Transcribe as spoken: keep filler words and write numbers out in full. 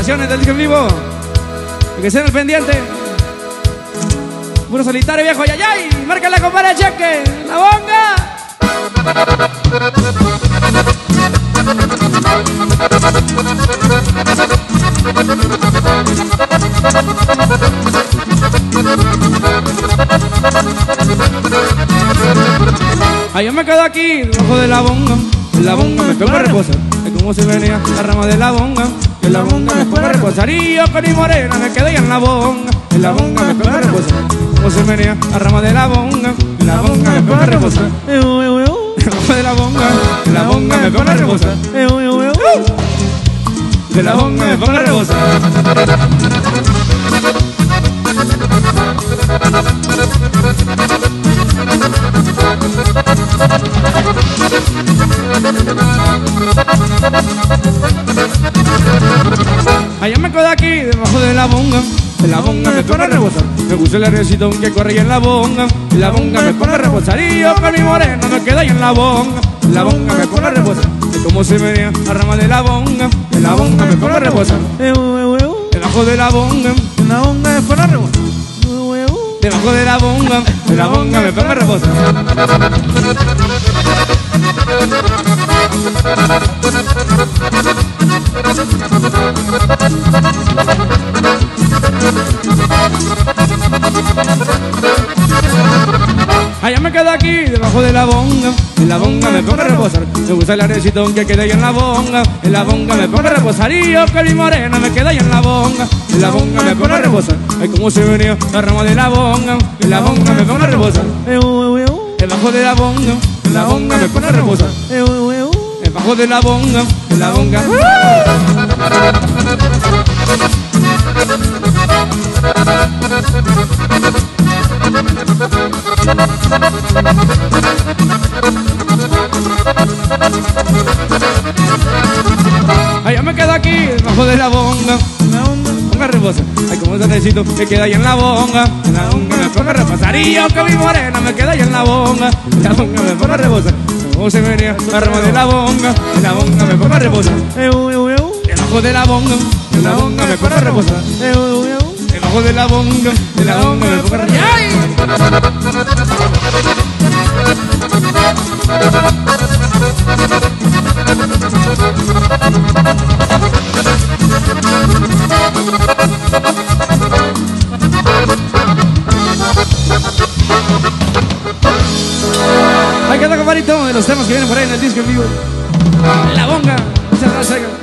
grabaciones del disco en vivo. Y que estén al pendiente. Puro solitario viejo, ay, ay. Márcala, compadre, cheque. La bonga. Ay, yo me quedo aquí debajo de la bonga. En la bonga me pongo a reposar. Es como si venía la rama de la bonga. En la bonga me pongo a reposar. Y yo con mi morena me quedé en la bonga. En la bonga me pongo a reposar. Como si venía la rama de la bonga. En la bonga me pongo a reposar. Debajo de la bonga. En la bonga me pongo a reposar. De la bonga me pongo a reposar. Allá me quedo aquí debajo de la bonga. En la bonga me pongo a reposar. Me gusta el arrecito que corre en la bonga. En la bonga me pongo a reposar. Y yo con mi morena me quedo ahí en la bonga. En la bonga me pongo a reposar. Es como se venía la rama de la bonga. En la bonga me pongo a reposar. Debajo de la bonga. En la bonga me pongo a reposar. Debajo de la bonga. En la bonga me pongo a reposar. Allá me quedo aquí debajo de la bonga. En la bonga me pongo a reposar. Me gusta el arrecito que quede ahí en la bonga. En la bonga me pongo a reposar. Y yo con mi morena me quedo ahí en la bonga. En la bonga me pongo a reposar. Ay, como se venía la rama de la bonga. En la bonga me pongo a reposar. Debajo de la bonga. En la bonga me pongo a reposar. Debajo de la bonga. En la bonga. Allá me quedo aquí debajo de la bonga. Pongo a reposar. Ay, como ese necesito me queda ahí en la bonga. En la bonga me pongo a reposar. Y yo con mi morena me quedo ahí en la bonga. En la bonga me pongo a reposar. Como se venía la rama de la bonga. En la bonga me pongo a reposar. Debajo de la bonga. En la bonga me pongo a reposar. Debajo de la bonga. En la bonga me pongo a reposar. Ahí queda, compadrito, de los temas que vienen por ahí en el disco en vivo. La bonga. Muchas gracias.